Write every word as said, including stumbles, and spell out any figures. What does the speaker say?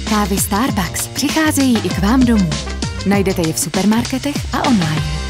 Kávy Starbucks přicházejí i k vám domů. Najdete je v supermarketech a online.